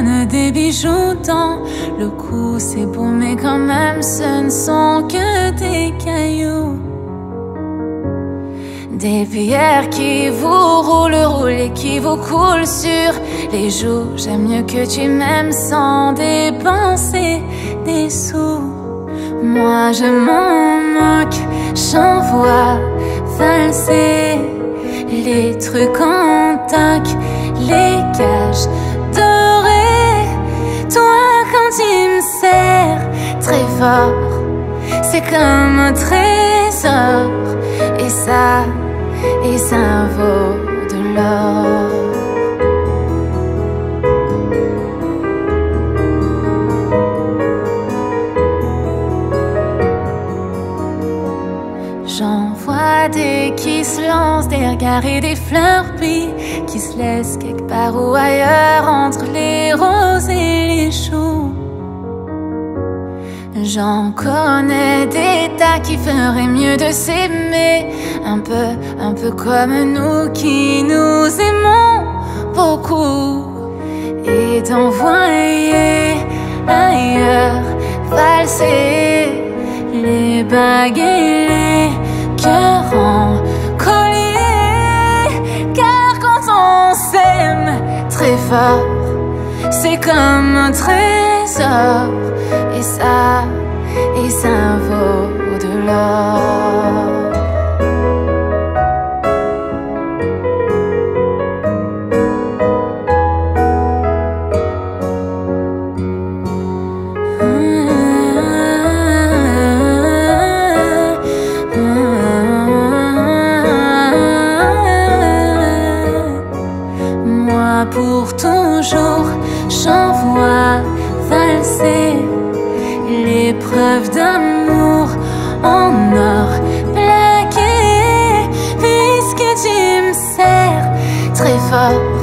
donne des bijoux dans le cou, c'est beau mais quand même ce ne sont que des cailloux. Des pierres qui vous roulent et qui vous coulent sur les joues. J'aime mieux que tu m'aimes sans dépenser des sous. Moi je m'en moque, j'envoie valser les trucs en toc, les cages dorées. Toi quand tu me serres très fort, c'est comme un trésor. Et ça vaut de l'or. J'en vois des qui se lancent, des regards et des fleurs, puis qui se laissent quelque part ou ailleurs entre les roses et les choux. J'en connais des tas qui feraient mieux de s'aimer un peu comme nous qui nous aimons beaucoup, et d'envoyer ailleurs valser les bagues et les cœurs en collier. Car quand on s'aime très fort, c'est comme un trésor, et ça vaut de l'or. Moi pour toujours, j'envoie valser les preuves d'amour en or plaqué, puisque tu me serres très fort.